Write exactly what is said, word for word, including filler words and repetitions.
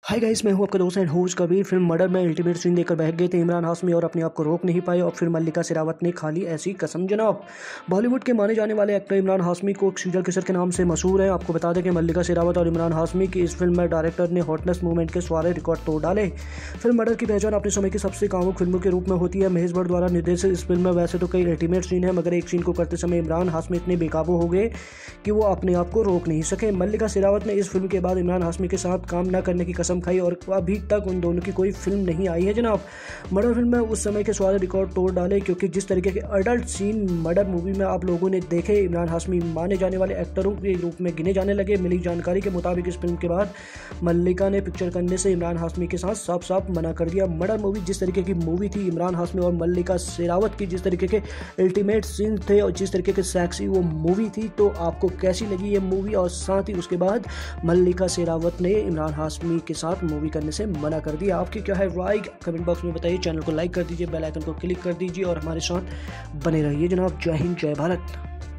Hi guys, मैं हूं आपका दोस्त and host Kabir. Film Murder में अल्टीमेट सीन देखकर बहक गए थे इमरान हाशमी और अपने आप को रोक नहीं पाए और फिर मल्लिका शेरावत ने खा ली ऐसी कसम। जनाब, बॉलीवुड के माने जाने वाले एक्टर इमरान हाशमी को सीरियल किसर के नाम से मशहूर है। आपको बता दें कि मल्लिका शेरावत और इमरान हाशमी की इस फिल्म में डायरेक्टर ने हॉटनेस मूवमेंट के सारे रिकॉर्ड तोड़ डाले। फिल्म मर्डर की पहचान अपने समय की सबसे कामुक फिल्मों के रूप में होती है। महेश भट्ट द्वारा निर्देशित इस फिल्म में वैसे तो कई अल्टीमेट सीन है, मगर एक सीन को करते समय इमरान हाशमी इतने बेकाबू हो गए कि वो अपने आप को रोक नहीं सके। मल्लिका शेरावत ने इस फिल्म के बाद इमरान हाशमी के साथ काम न करने की कसम खाई और अभी तक उन दोनों की कोई फिल्म नहीं आई है। जनाब, मर्डर फिल्म में उस समय के सारे रिकॉर्ड तोड़ डाले, क्योंकि जिस तरीके के अडल्ट सीन मर्डर मूवी में आप लोगों ने देखे, इमरान हाशमी माने जाने वाले एक्टरों के रूप में गिने जाने लगे। मिली जानकारी के मुताबिक इस फिल्म के बाद मल्लिका ने पिक्चर करने से इमरान हाशमी के साथ साफ साफ मना कर दिया। मर्डर मूवी जिस तरीके की मूवी थी, इमरान हाशमी और मल्लिका शेरावत की जिस तरीके के अल्टीमेट सीन थे और जिस तरीके के सेक्सी वो मूवी थी, तो आपको कैसी लगी ये मूवी? और साथ ही उसके बाद मल्लिका शेरावत ने इमरान हाशमी के साथ मूवी करने से मना कर दिया। आपकी क्या है राय, कमेंट बॉक्स में बताइए। चैनल को लाइक कर दीजिए, बेल आइकन को क्लिक कर दीजिए और हमारे साथ बने रहिए। जनाब, जय हिंद, जय भारत।